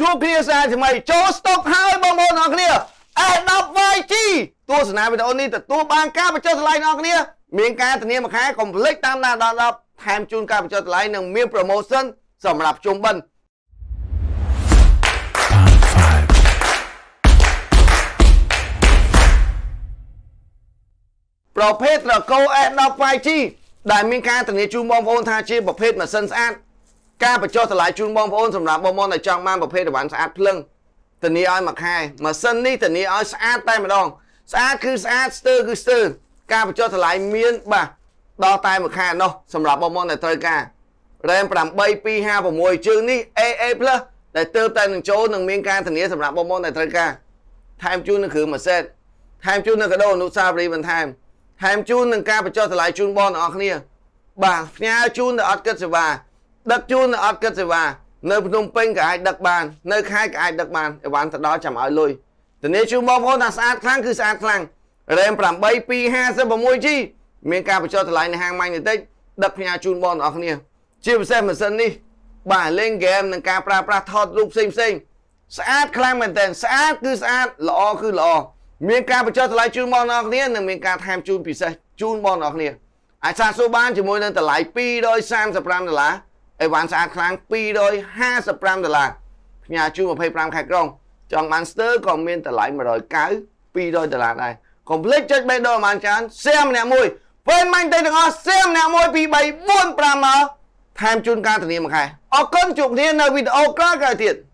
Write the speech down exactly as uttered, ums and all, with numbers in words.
ជួបគ្នាសារថ្មីចូលស្តុកហើយបងប្អូនអរគ្នា Adopt វ៉ៃ ជី ទស្សនាវីដេអូនេះទទួលបានការបញ្ចុះតម្លៃអ្នកគ្នាមានការធានាមួយខែកុំភ្លេចតាមដានដល់ដល់ថែមជូនការបញ្ចុះតម្លៃនិងមាន promotion សម្រាប់ជុំបិណ្ឌប្រភេទត្រកូល Adopt វ៉ៃ ជី ដែលមានការធានាជូនបងប្អូនថាជាប្រភេទម៉ាស៊ីនស្អាតការបញ្ចុះតម្លៃជូនបងប្អូនសម្រាប់បងប្អូនដែលចង់បានប្រភេទអីវ៉ាន់ស្អាតភ្លឹងធានាឲ្យមួយខែម៉ាស៊ីននេះធានាឲ្យស្អាតតែម្ដងស្អាតគឺស្អាតស្ទើរគឺស្ទើរការបញ្ចុះតម្លៃមានបាទដល់តែមួយខែនោះសម្រាប់បងប្អូនដែលត្រូវការ RAM 8 2 5 6ជើងនេះ เอ เอ plus ដែលទើបតែនឹងចូលនឹងមានការធានាសម្រាប់បងប្អូនដែលត្រូវការថែមជូននឹងគ្រឿងម៉ាស៊ីនថែមជូននឹងកាដូអនុស្សាវរីយ៍បន្ថែមថែមជូននឹងការបញ្ចុះតម្លៃជូនបងប្អូនទាំងអស់គ្នាបាទផ្ញើជូនទៅអត់គិតសេវាដឹកជូនទៅអត់គិតសេវានៅភ្នំពេញក៏អាចដឹកបាននៅខេត្តក៏អាចដឹកបានអីវ៉ាន់ទៅដល់ចាំឲ្យលុយធានាជូនបងប្អូនថាស្អាតខ្លាំងគឺស្អាតខ្លាំង RAM 8 2 5 6 ជី មានការបញ្ចុះតម្លៃនៅហាងម៉ាញ់បន្តិចដឹកផ្ញើជូនបងប្អូនទាំងអស់គ្នាជាពិសេសម៉ាស៊ីននេះបាទលេងហ្គេមនិងការប្រើប្រាស់ថតរូបផ្សេងផ្សេងស្អាតខ្លាំងមែនទែនស្អាតគឺស្អាតល្អគឺល្អមានការបញ្ចុះតម្លៃជូនបងប្អូនទាំងអស់គ្នានិងមានការថែមជូនពិសេសជូនបងប្អូនទាំងអស់គ្នាអាចសាកសួរបានជាមួយនឹងតម្លៃពីររយសាមសិបប្រាំដុល្លារអីវ៉ាន់ស្អាតខ្លាំងពីររយហាសិបប្រាំដុល្លារផ្ញើជូនยี่สิบห้าខែក្រុងចង់បានស្ទើរក៏មានតម្លៃមួយរយเก้า ពីររយដុល្លារដែរកុំភ្លេចចុចបេះដូងឲ្យបានច្រើនសៀមម្នាក់មួយពេលមាញ់ទៅទាំងអស់សៀមម្នាក់មួយពីរ បី បួន ប្រាំមកថែមជូនការធានាមួយខែអរគុណជួបគ្នានៅវីដេអូក្រោយៗទៀត